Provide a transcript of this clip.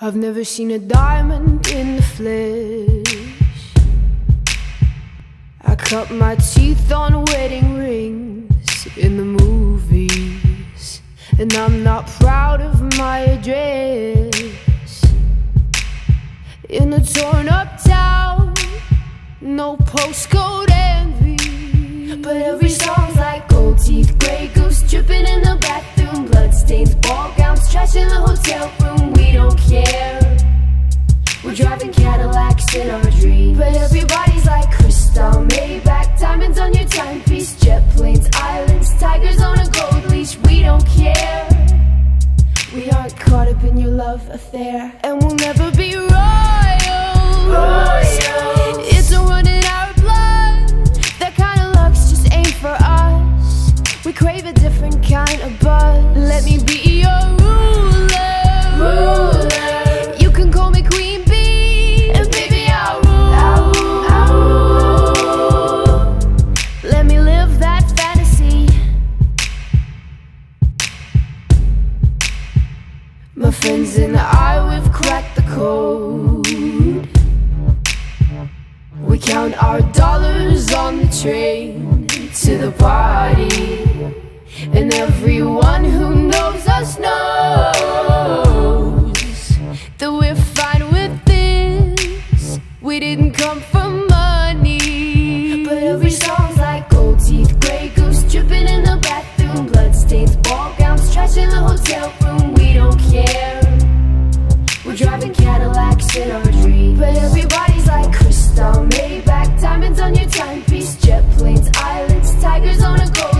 I've never seen a diamond in the flesh. I cut my teeth on wedding rings in the movies, and I'm not proud of my address. In a torn up town, no postcode envy, but every song's like gold teeth, grey goose dripping in the bathroom, bloodstains, ball gowns, trash in the hotel room. We don't care, we're driving Cadillacs in our dreams, but everybody's like crystal, Maybach, diamonds on your timepiece, jet planes, islands, tigers on a gold leash. We don't care, we aren't caught up in your love affair, and we'll never be royals. It's a run in our blood, that kind of luck's just ain't for us. We crave a different kind of buzz. Let me be your ruler. You can call me Queen Bee, and baby I'll rule. Let me live that fantasy. My friends and I, we've cracked the code. We count our dollars on the train to the party, and everyone who knows us knows that we're fine with this. We didn't come for money, but every song's like gold teeth, grey goose dripping in the bathroom, bloodstains, ball gowns, trash in the hotel room. We don't care, we're driving Cadillacs in our dreams, but everybody's like crystal, Maybach, diamonds on your timepiece, jet planes, islands, tigers on a gold